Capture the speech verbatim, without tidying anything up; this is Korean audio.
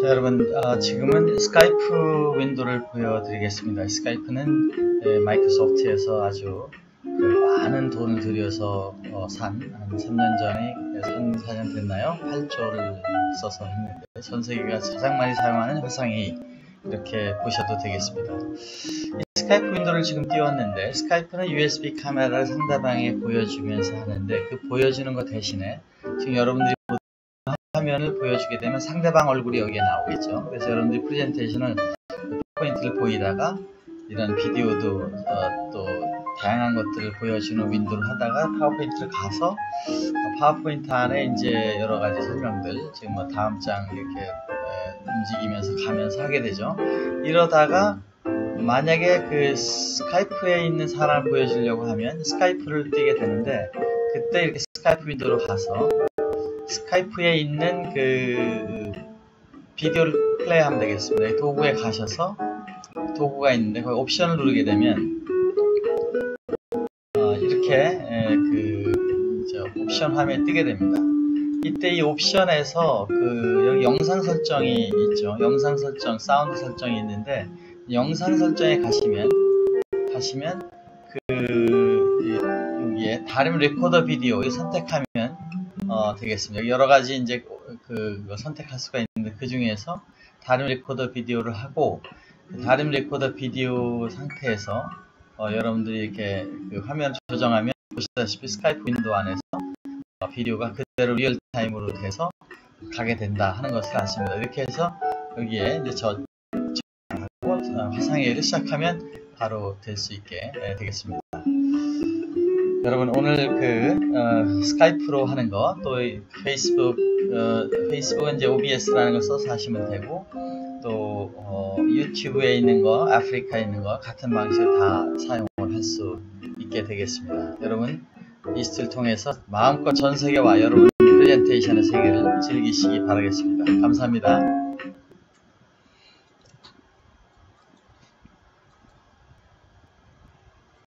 자, 여러분, 어, 지금은 스카이프 윈도우를 보여드리겠습니다. 스카이프는 에, 마이크로소프트에서 아주 그 많은 돈을 들여서 어, 산, 한 삼 년 전에, 삼, 사 년 됐나요? 팔 조를 써서 했는데, 전 세계가 가장 많이 사용하는 화상회의, 이렇게 보셔도 되겠습니다. 이 스카이프 윈도우를 지금 띄웠는데, 스카이프는 유에스비 카메라를 상대방에 보여주면서 하는데, 그 보여주는 것 대신에 지금 여러분들이 화면을 보여주게 되면 상대방 얼굴이 여기에 나오겠죠. 그래서 여러분들이 프레젠테이션을 포인트를 보이다가 이런 비디오도 어, 또 다양한 것들을 보여주는 윈도우를 하다가 파워포인트를 가서 파워포인트 안에 이제 여러 가지 설명들, 지금 뭐 다음 장 이렇게 에, 움직이면서 가면서 하게 되죠. 이러다가 만약에 그 스카이프에 있는 사람을 보여주려고 하면 스카이프를 띄게 되는데, 그때 이렇게 스카이프 윈도우로 가서 스카이프에 있는 그 비디오를 플레이하면 되겠습니다. 도구에 가셔서 도구가 있는데 거기 옵션을 누르게 되면 어, 이렇게 에, 그 저, 옵션 화면에 뜨게 됩니다. 이때 이 옵션에서 그 여기 영상 설정이 있죠. 영상 설정, 사운드 설정이 있는데 영상 설정에 가시면 가시면 그 여기에 다른 레코더 비디오 선택하면 어, 되겠습니다. 여러 가지 이제 그 선택할 수가 있는데 그 중에서 다른 레코더 비디오를 하고, 그 다른 레코더 비디오 상태에서 어, 여러분들이 이렇게 그 화면 조정하면 보시다시피 스카이프 윈도우 안에서 어, 비디오가 그대로 리얼타임으로 돼서 가게 된다 하는 것을 아십니다. 이렇게 해서 여기에 이제 저 하고 화상회의를 시작하면 바로 될 수 있게 네, 되겠습니다. 여러분, 오늘 그 어, 스카이프로 하는 거, 또 페이스북, 어, 페이스북은 이제 오비에스라는 걸 써서 하시면 되고, 또 어, 유튜브에 있는 거, 아프리카에 있는 거 같은 방식으로 다 사용을 할 수 있게 되겠습니다. 여러분, 이스트를 통해서 마음껏 전 세계와 여러분 프레젠테이션의 세계를 즐기시기 바라겠습니다. 감사합니다.